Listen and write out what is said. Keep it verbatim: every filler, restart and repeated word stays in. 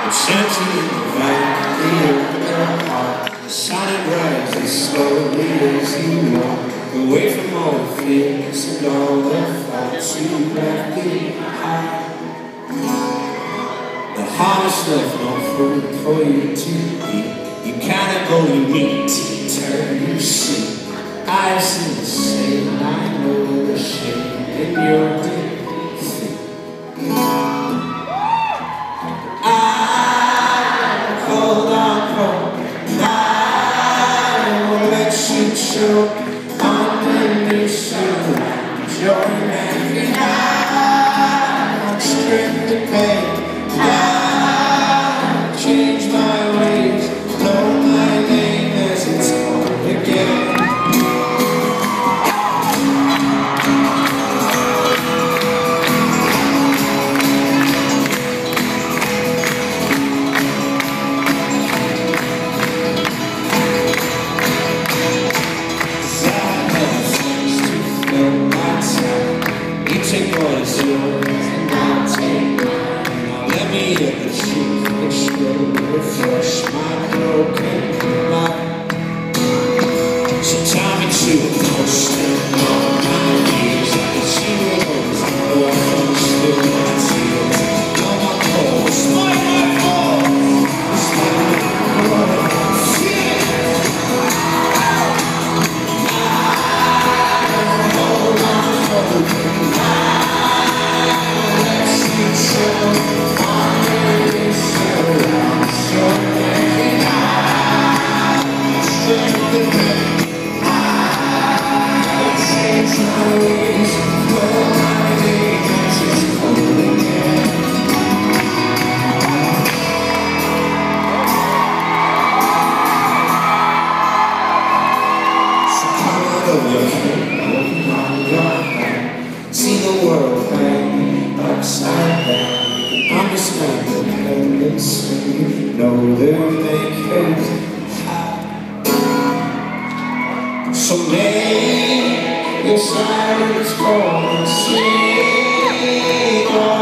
Chanting in the light, the open heart, shining bright as slowly as you walk away from all the fears and all the thoughts you left behind. The harvest left no food for you to eat. You kinda go, you meet, you turn, you see. I see the same, I know the shame in your defeat. Show underneath you, joy and I strip the pain, I change my ways, know my name as it's on again. Take what is yours and I'll take mine. Now let me hit the truth, explode, refresh my broken mind. So tie me to a post and on my knees. I can see your nose, no one still my tears. On my clothes, like my fault. It's like my blood. Hold on, hold on. See the world hang upside down. Understand the tendency. Know they make it high. Someday your silence gonna sing.